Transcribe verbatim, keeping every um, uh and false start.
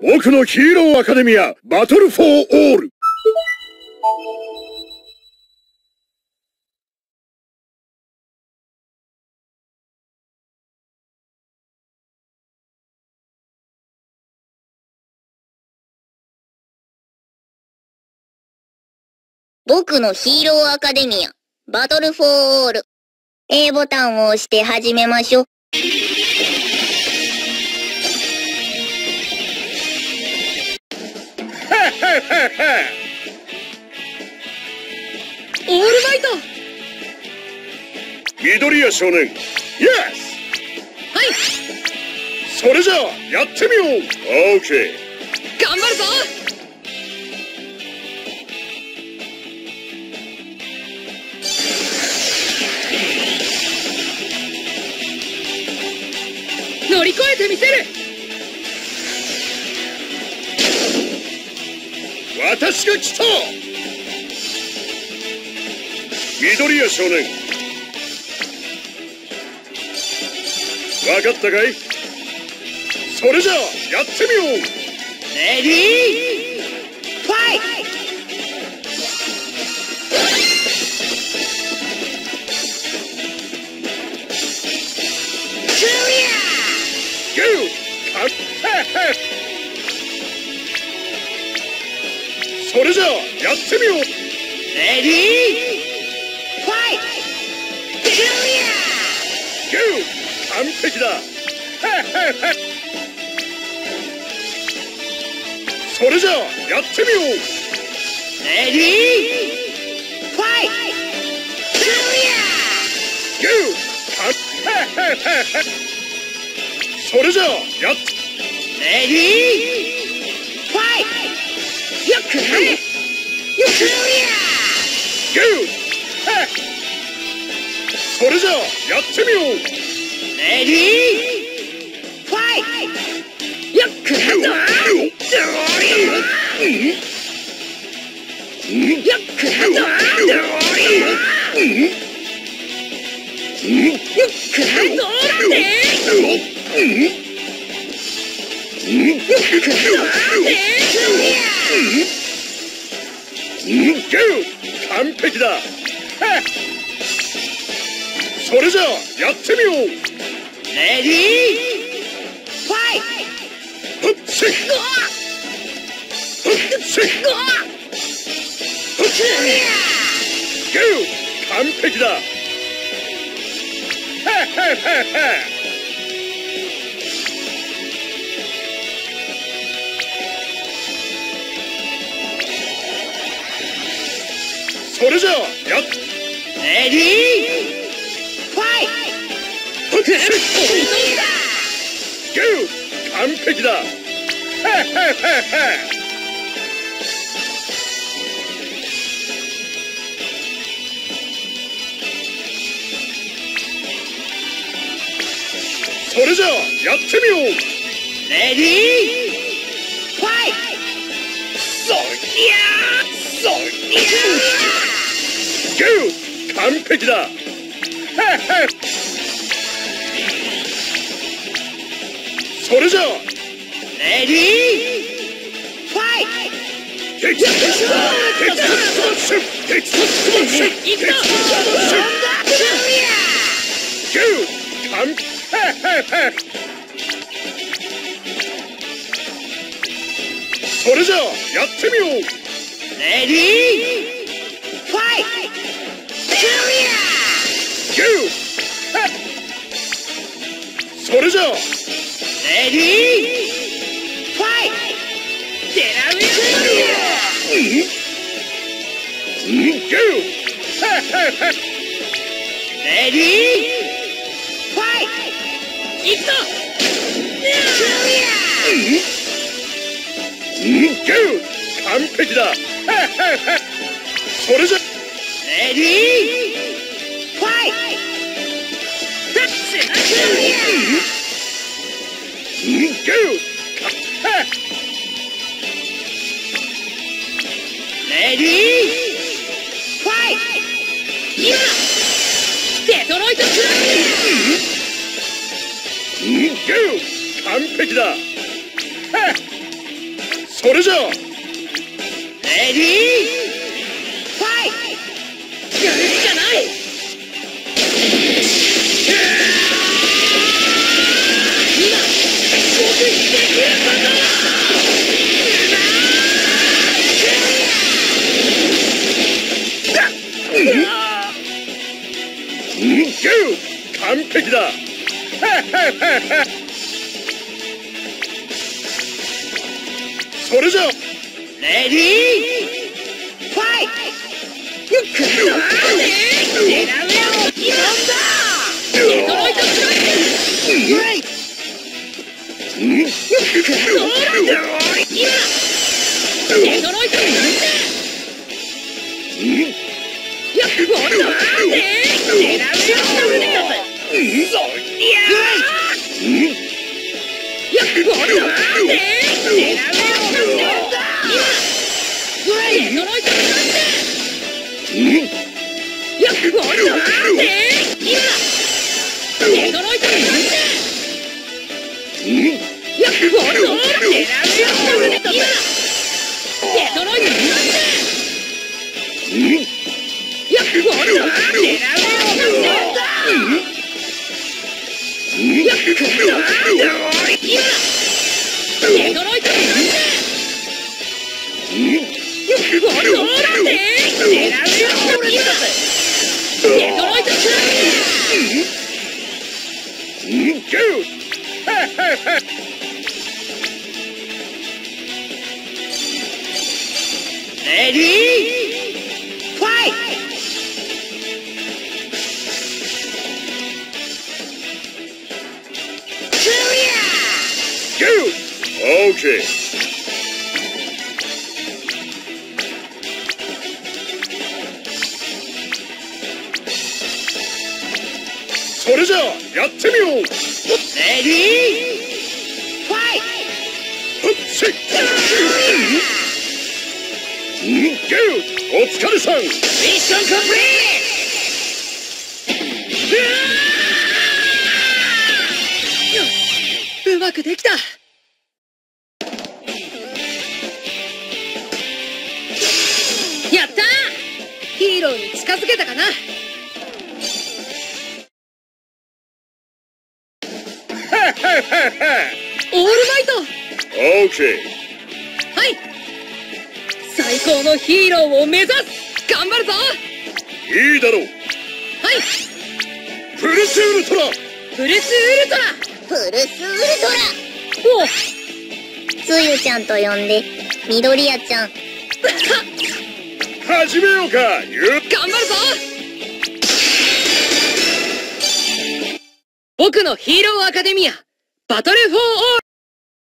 僕のヒーローアカデミアバトルフォーオール。 僕のヒーローアカデミアバトルフォーオール。 A ボタンを押して始めましょう。 オールマイト。 緑谷少年、イエス。 はい。 それじゃあやってみよう。オーケー。 頑張るぞ。乗り越えてみせる。 私が来た。緑谷少年、分かったかい。それじゃあやってみよう。 レディーファイト。 それじゃあやってみよう。 レディーファイト。キルリアグー、完璧だ。それじゃあやってみよう。 レディーファイト。キルリアグー、それじゃあやっレディーファイト。よくない。よくない。 グー、それじゃあやってみよう。 レディーファイト。よくないぞ。よくないぞ。よくないぞ。 グー、完璧だ。それじゃあやってみよう。 レディーファイト。 ふっせっふっせっグー、完璧だ。それじゃあやっレディーファイト。 グー、完璧だ。それじゃあやってみよう。 レディーファイト。そりゃそりゃグー、完璧だ。それじゃあレディーファイト。 激突スマッシュ、激突スマッシュ、激突スマッシュ、激突スマッシュ。グー、完璧。それじゃあやってみよう。 レディーファイト。 グー、それじゃあレディーファイト。デラウェグー、 レディーファイト。いくぞ。 グー、完璧だ。それじゃレディーファイト。 グー、 レディーファイト。今だ。デトロイトスラグー、完璧だ。 それじゃあレディーファイト。やるしかない。今僕にできることだ。 完璧だ。それじゃあレディーファイト。くっそーねー。デラウェアを挑んだ。デトロイトクラッシュ。グレイト。くっそー。今デトロイトクラッシュ。やっほんとーねー。デラウェアを挑んだ。そりゃー。やっほんとーねー。デラウェアを挑んだ。デトロイトクラッシュ。やっほんとーねー。今デトロイトクラッシュ。やっほんとー。デラウェアを挑んだ。今デトロイトクラッシュ。やっほんとー。デラウェアを挑んだ。やっほんとー。デトロイトクラッシュ。やっほんとー。デラウェアを挑んだ。今デトロイトクラッシュ。やっほんとー。デラウェアを挑んだ。レディーファイト。 オーケー。それじゃあやってみよう。 レディーファイト。 ふっしっゲーお疲れさん。 ミッションコンプリート。うまくできた。やったー。ヒーローに近づけたかな。オールマイト。 オーケー。 はい最高のヒーローを目指す。頑張るぞ。 いいだろう。 はいプルスウルトラ。 プルスウルトラ。 プルスウルトおおラつゆちゃんと呼んで緑谷ちゃん。 始めようか。ゆ頑張るぞ。僕のヒーローアカデミアバトルフォーオール。